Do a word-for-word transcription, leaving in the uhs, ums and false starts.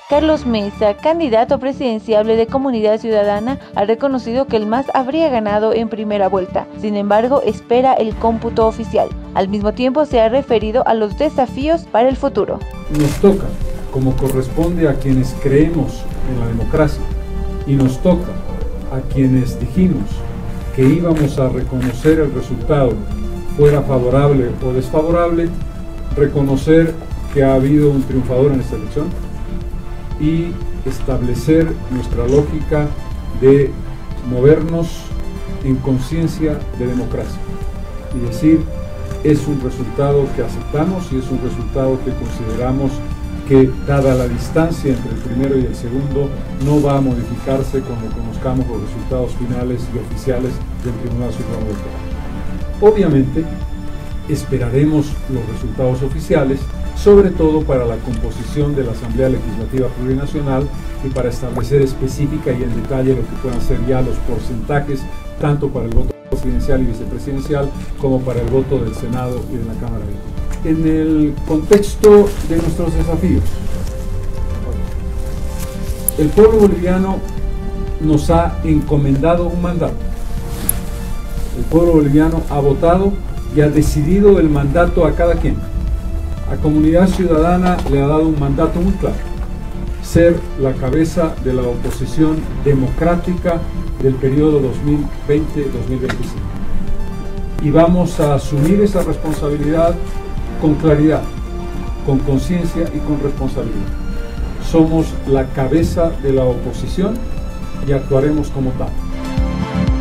Carlos Mesa, candidato presidenciable de Comunidad Ciudadana, ha reconocido que el M A S habría ganado en primera vuelta. Sin embargo, espera el cómputo oficial. Al mismo tiempo, se ha referido a los desafíos para el futuro. Nos toca, como corresponde a quienes creemos en la democracia, y nos toca a quienes dijimos que íbamos a reconocer el resultado, fuera favorable o desfavorable, reconocer que ha habido un triunfador en esta elección y establecer nuestra lógica de movernos en conciencia de democracia y decir, es un resultado que aceptamos y es un resultado que consideramos que, dada la distancia entre el primero y el segundo, no va a modificarse cuando conozcamos los resultados finales y oficiales del Tribunal Supremo Electoral. Obviamente, esperaremos los resultados oficiales, sobre todo para la composición de la Asamblea Legislativa Plurinacional y para establecer específica y en detalle lo que puedan ser ya los porcentajes, tanto para el voto presidencial y vicepresidencial, como para el voto del Senado y de la Cámara de Diputados. En el contexto de nuestros desafíos, el pueblo boliviano nos ha encomendado un mandato. El pueblo boliviano ha votado y ha decidido el mandato a cada quien. A Comunidad Ciudadana le ha dado un mandato muy claro: ser la cabeza de la oposición democrática del periodo dos mil veinte a dos mil veinticinco. Y vamos a asumir esa responsabilidad con claridad, con conciencia y con responsabilidad. Somos la cabeza de la oposición y actuaremos como tal.